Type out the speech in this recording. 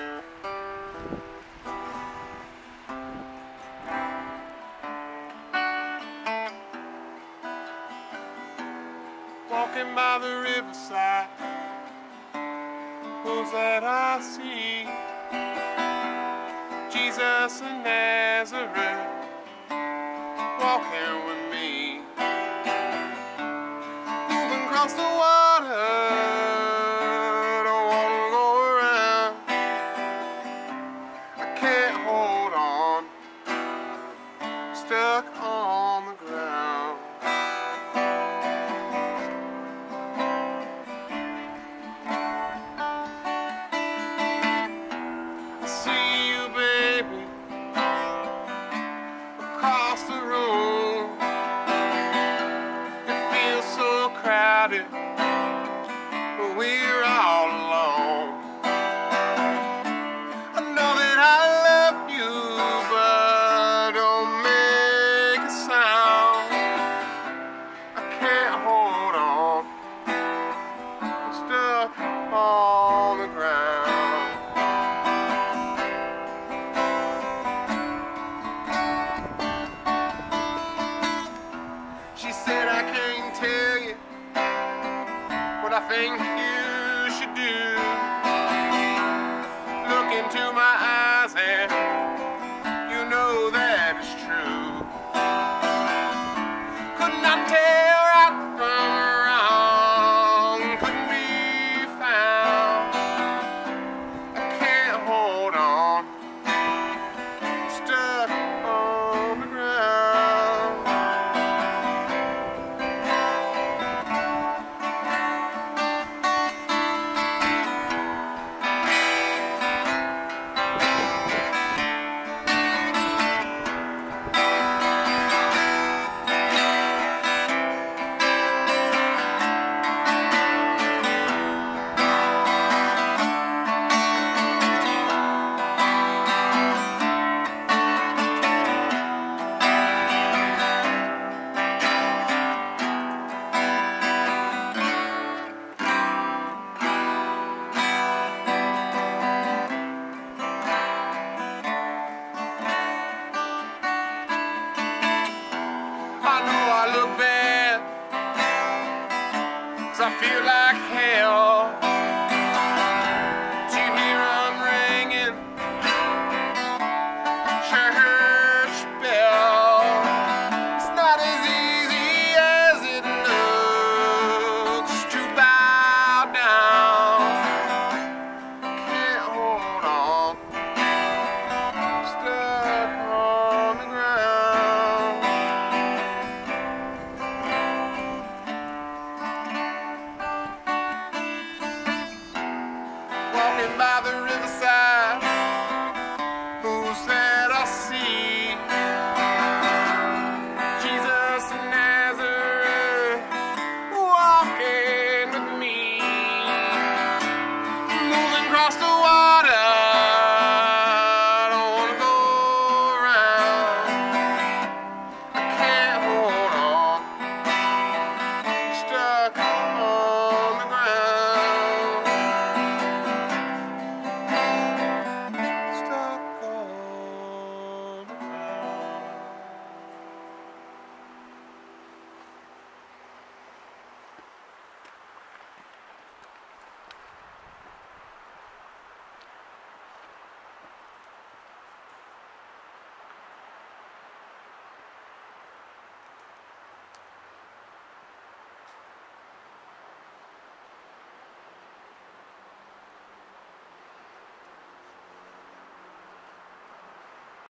Walking by the riverside, who's that I see? Jesus of Nazareth, walking with me. Moving across the water, don't wanna go around. I can't hold on, stuck on the ground. See you, baby, across the room. It feels so crowded, but we're all alone. I know that I love you, but don't make a sound. I can't hold on, I'm stuck on the ground. She said I can't tell you what I think you should do. Look into my eyes and you know that it's true. Could not tell right from wrong, couldn't be found. I can't hold on, I'm stuck on the ground. I know I look bad, 'cause I feel like hell. Did you hear 'em ringing? Church bell. It's not as easy as it looks to bow down. Can't hold on, stuck on the ground. Walking by the riverside,